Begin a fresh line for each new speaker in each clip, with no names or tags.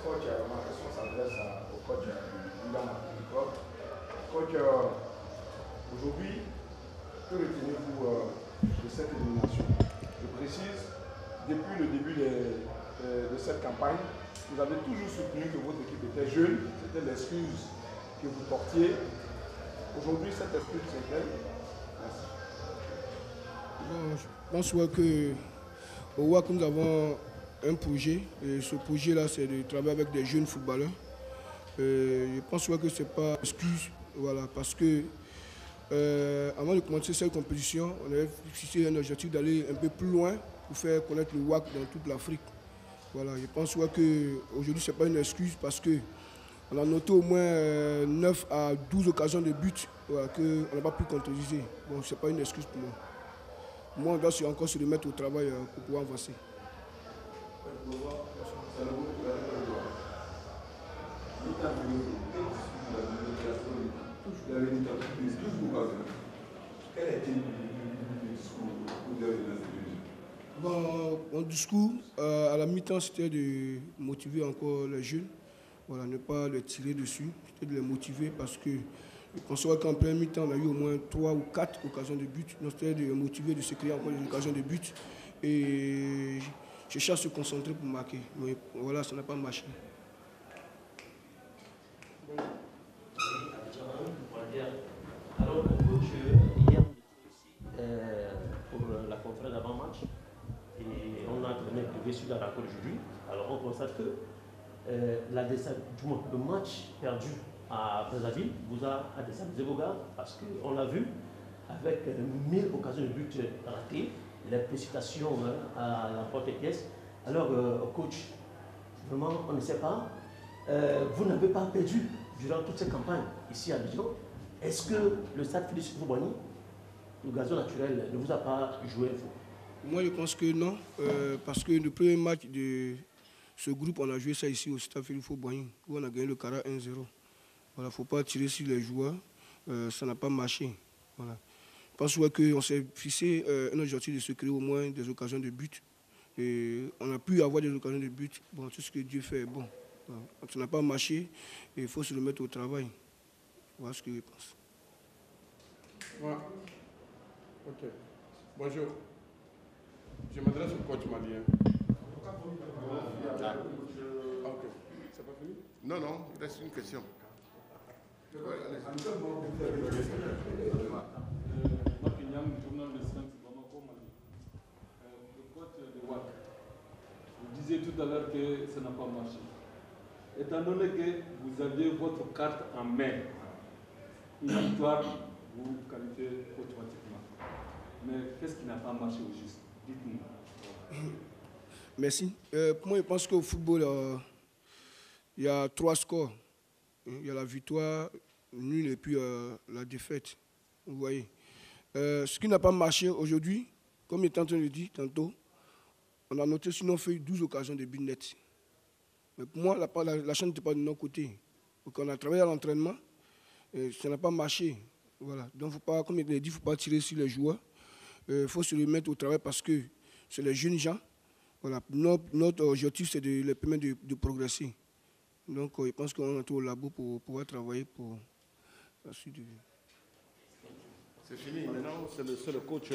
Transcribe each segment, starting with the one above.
Coach, ma question s'adresse au coach William Martin. Coach, aujourd'hui, que retenez-vous de cette élimination? Je précise, depuis le début de cette campagne, vous avez toujours soutenu que votre équipe était jeune, c'était l'excuse que vous portiez. Aujourd'hui, cette excuse, c'est elle. Merci.
Bon, je pense que au WAC, nous avons un projet, et ce projet-là, c'est de travailler avec des jeunes footballeurs. Je pense que ce n'est pas une excuse, voilà, parce que avant de commencer cette compétition, on avait fixé un objectif d'aller un peu plus loin pour faire connaître le WAC dans toute l'Afrique. Voilà, je pense qu'aujourd'hui, ce n'est pas une excuse parce qu'on a noté au moins 9 à 12 occasions de but, voilà, qu'on n'a pas pu concrétiser. Bon, ce n'est pas une excuse pour moi. Moi, on doit encore se remettre au travail pour pouvoir avancer. Bon, mon discours, à la mi-temps, c'était de motiver encore les jeunes, voilà, ne pas les tirer dessus, c'était de les motiver parce que je pense qu'en première mi-temps, on a eu au moins 3 ou 4 occasions de but. Donc, c'était de les motiver, de se créer encore des occasions de but. Et je cherche à se concentrer pour marquer. Mais voilà, ça n'a pas marché.
Alors, coach, hier, pour la conférence d'avant-match, et on a privé sur la rencontre aujourd'hui. Alors, on constate que le match perdu à Brazzaville vous a déstabilisé vos gars parce qu'on l'a vu avec 1000 occasions de but ratées, les précipitations à la porte-pièce. Alors, coach, vraiment, on ne sait pas. Vous n'avez pas perdu durant toute cette campagne ici à Abidjan. Est-ce que le stade Félix Houphouët-Boigny, le gazon naturel, ne vous a pas joué un fou?
Moi, je pense que non, parce que le premier match de ce groupe, on a joué ça ici au stade Félix Houphouët-Boigny, où on a gagné le Cara 1-0. Voilà, il ne faut pas tirer sur les joueurs, ça n'a pas marché. Voilà. Je pense qu'on s'est fixé un objectif de se créer au moins des occasions de but. Et on a pu avoir des occasions de but. Bon, tout ce que Dieu fait est bon. Voilà. Donc, ça n'a pas marché et il faut se remettre au travail. Voilà ce que je pense.
Ouais. Ok. Bonjour. Je m'adresse au coach malien.
Ah.
Ok. C'est pas fini?
Non, non, il reste une question.
Le coach de WAC, vous disiez tout à l'heure que ça n'a pas marché. Étant donné que vous aviez votre carte en main, une victoire, vous vous qualifiez automatiquement. Mais qu'est-ce qui n'a pas marché au juste? Dites-nous.
Merci. Pour moi, je pense qu'au football, il y a 3 scores. Il y a la victoire, nul et puis la défaite. Vous voyez. Ce qui n'a pas marché aujourd'hui, comme il était en train de dire tantôt, on a noté sinon fait 12 occasions de but net. Mais pour moi, la chance n'était pas de notre côté. Donc on a travaillé à l'entraînement, ça n'a pas marché. Voilà. Donc, faut pas, comme il a dit, il ne faut pas tirer sur les joueurs. Il faut se remettre au travail parce que c'est les jeunes gens. Voilà. Notre objectif, c'est de les permettre de progresser. Donc, je pense qu'on est au labo pour pouvoir travailler pour la suite.
C'est fini. Maintenant, c'est le coach.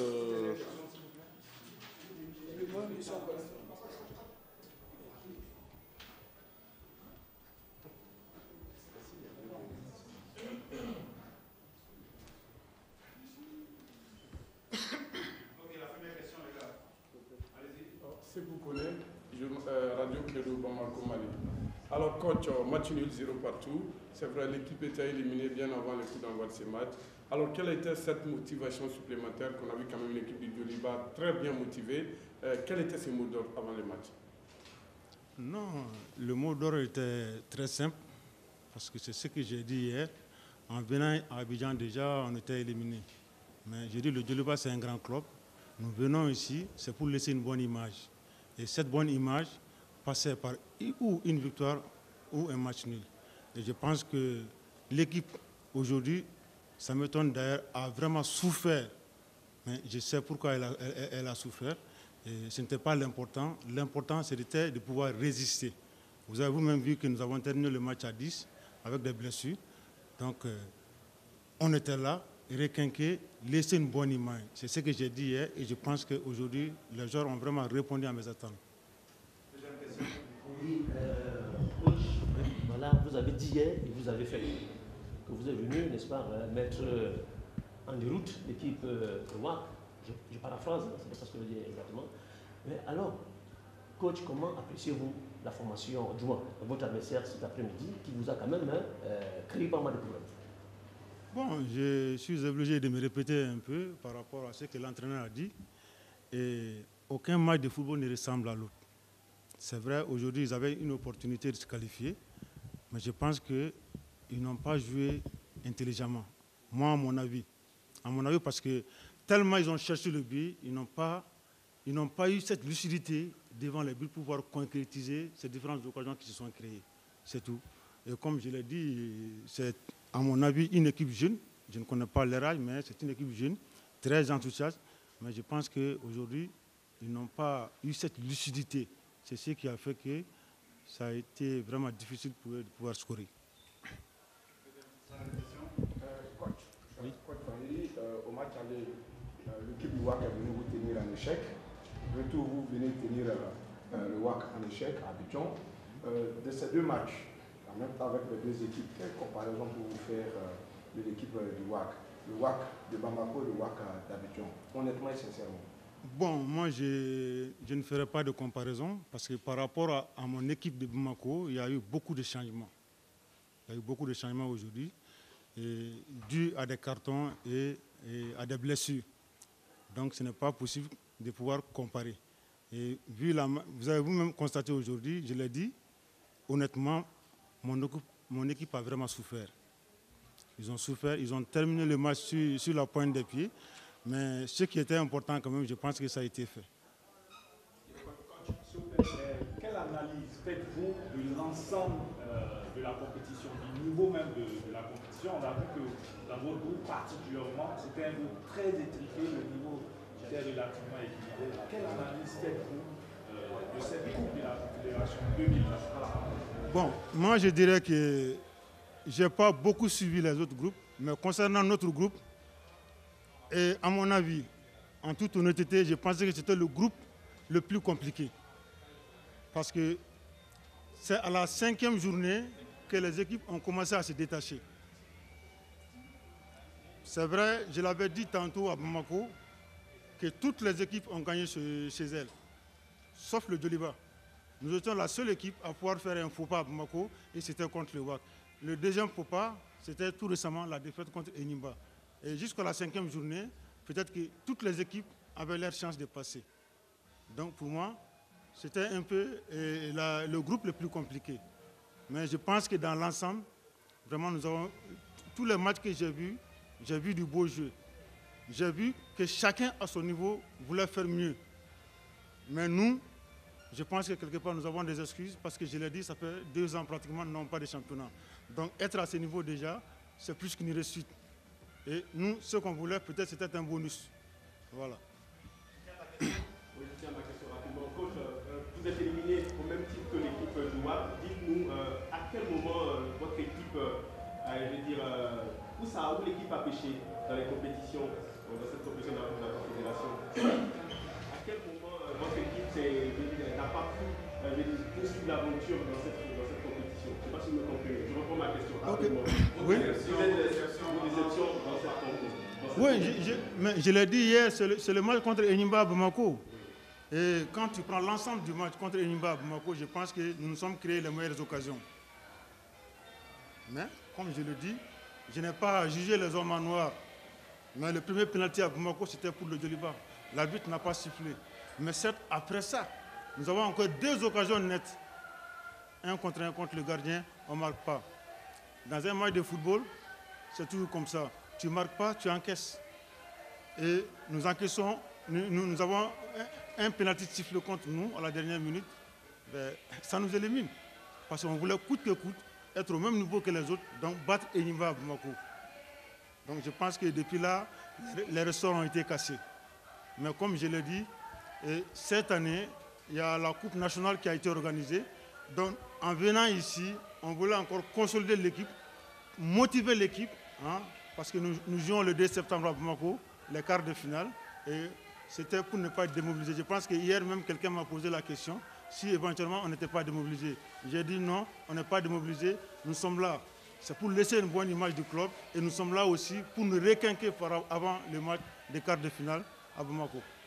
Si vous connaissez, Radio Clédo Bamako Mali. Alors coach, match nul 0 partout. C'est vrai, l'équipe était éliminée bien avant le coup d'envoi de ces matchs. Alors quelle était cette motivation supplémentaire qu'on a vu quand même l'équipe du Djoliba très bien motivée? Quel était ce mot d'ordre avant le match?
Non, le mot d'ordre était très simple parce que c'est ce que j'ai dit hier. En venant à Abidjan déjà, on était éliminé. Mais j'ai dit le Djoliba c'est un grand club. Nous venons ici, c'est pour laisser une bonne image. Et cette bonne image passait par ou une victoire ou un match nul. Et je pense que l'équipe aujourd'hui, ça m'étonne d'ailleurs, a vraiment souffert. Mais je sais pourquoi elle a souffert. Et ce n'était pas l'important. L'important, c'était de pouvoir résister. Vous avez vous-même vu que nous avons terminé le match à 10 avec des blessures. Donc, on était là, requinqués, laisser une bonne image. C'est ce que j'ai dit hier et je pense qu'aujourd'hui, les joueurs ont vraiment répondu à mes attentes.
Oui, coach, voilà, vous avez dit hier et vous avez fait que vous êtes venu, n'est-ce pas, mettre en déroute l'équipe WAC. Je paraphrase, hein, c'est pas ce que je veux dire exactement. Mais alors, coach, comment appréciez-vous la formation, du moins, votre adversaire cet après-midi, qui vous a quand même créé pas mal de problèmes?
Bon, je suis obligé de me répéter un peu par rapport à ce que l'entraîneur a dit. Et aucun match de football ne ressemble à l'autre. C'est vrai, aujourd'hui, ils avaient une opportunité de se qualifier, mais je pense qu'ils n'ont pas joué intelligemment. Moi, à mon avis, parce que tellement ils ont cherché le but, ils n'ont pas eu cette lucidité devant les buts pour pouvoir concrétiser ces différentes occasions qui se sont créées. C'est tout. Et comme je l'ai dit, c'est à mon avis une équipe jeune. Je ne connais pas leur âge, mais c'est une équipe jeune, très enthousiaste. Mais je pense qu'aujourd'hui, ils n'ont pas eu cette lucidité. C'est ce qui a fait que ça a été vraiment difficile pour eux de pouvoir scorer.
Coach Fangeli, au match aller, l'équipe du WAC est venue vous tenir en échec. Retour, vous venez tenir le WAC en échec à Abidjan. De ces deux matchs, en même temps avec les deux équipes, quelle comparaison pouvez-vous faire de l'équipe du WAC? Le WAC de Bamako et le WAC d'Abidjan, honnêtement et sincèrement.
Bon, moi, je ne ferai pas de comparaison parce que par rapport à mon équipe de Bamako, il y a eu beaucoup de changements. Il y a eu beaucoup de changements aujourd'hui, dus à des cartons et à des blessures. Donc, ce n'est pas possible de pouvoir comparer. Et vous avez vous-même constaté aujourd'hui, je l'ai dit, honnêtement, mon équipe a vraiment souffert. Ils ont souffert, ils ont terminé le match sur la pointe des pieds. Mais ce qui était important quand même, je pense que ça a été fait.
Quelle analyse faites-vous de l'ensemble de la compétition, du niveau même de la compétition? On a vu que dans votre groupe particulièrement, c'était un groupe très étriqué, le niveau était relativement équilibré. Quelle analyse faites-vous de cette coupe de la Confédération 2020?
Bon, moi je dirais que je n'ai pas beaucoup suivi les autres groupes, mais concernant notre groupe, et à mon avis, en toute honnêteté, je pensais que c'était le groupe le plus compliqué. Parce que c'est à la 5e journée que les équipes ont commencé à se détacher. C'est vrai, je l'avais dit tantôt à Bamako, que toutes les équipes ont gagné chez elles, sauf le Djoliba. Nous étions la seule équipe à pouvoir faire un faux pas à Bamako, et c'était contre le WAC. Le deuxième faux pas, c'était tout récemment la défaite contre Enyimba. Et jusqu'à la 5e journée, peut-être que toutes les équipes avaient leur chance de passer. Donc pour moi, c'était un peu le groupe le plus compliqué. Mais je pense que dans l'ensemble, vraiment, tous les matchs que j'ai vu du beau jeu. J'ai vu que chacun à son niveau voulait faire mieux. Mais nous, je pense que quelque part nous avons des excuses parce que je l'ai dit, ça fait 2 ans pratiquement, nous n'avons pas de championnat. Donc être à ce niveau déjà, c'est plus qu'une réussite. Et nous, ce qu'on voulait, peut-être c'était un bonus. Voilà.
Oui, je tiens à ma question rapidement. Coach, vous êtes éliminé au même titre que l'équipe du WAC. Dites-nous à quel moment votre équipe, où l'équipe a pêché dans les compétitions, dans cette compétition de la Confédération. À quel moment votre équipe n'a pas pu poursuivre l'aventure dans cette compétition? Je ne sais pas si vous me comprenez. Je reprends ma question.
Okay.
Oui. Vos déceptions dans cette compétition?
Oui, mais je l'ai dit hier, c'est le match contre Enyimba à Bamako. Et quand tu prends l'ensemble du match contre Enyimba à Bamako, je pense que nous nous sommes créés les meilleures occasions. Mais, comme je le dis, je n'ai pas jugé les hommes en noir. Mais le premier pénalty à Bamako, c'était pour le Djoliba. L'arbitre n'a pas sifflé. Mais certes, après ça, nous avons encore 2 occasions nettes. Un contre le gardien, on ne marque pas. Dans un match de football, c'est toujours comme ça. Tu ne marques pas, tu encaisses. Et nous encaissons, nous avons un pénalty sifflé contre nous à la dernière minute. Ben, ça nous élimine. Parce qu'on voulait coûte que coûte être au même niveau que les autres, donc battre Enyimba à Bamako. Donc je pense que depuis là, les ressorts ont été cassés. Mais comme je l'ai dit, cette année, il y a la Coupe nationale qui a été organisée. Donc, en venant ici, on voulait encore consolider l'équipe, motiver l'équipe, hein, parce que nous jouons le 2 septembre à Bamako, les quarts de finale, et c'était pour ne pas être démobilisé. Je pense que hier même, quelqu'un m'a posé la question, si éventuellement on n'était pas démobilisé. J'ai dit non, on n'est pas démobilisé, nous sommes là. C'est pour laisser une bonne image du club, et nous sommes là aussi pour nous requinquer avant le match des quarts de finale à Bamako.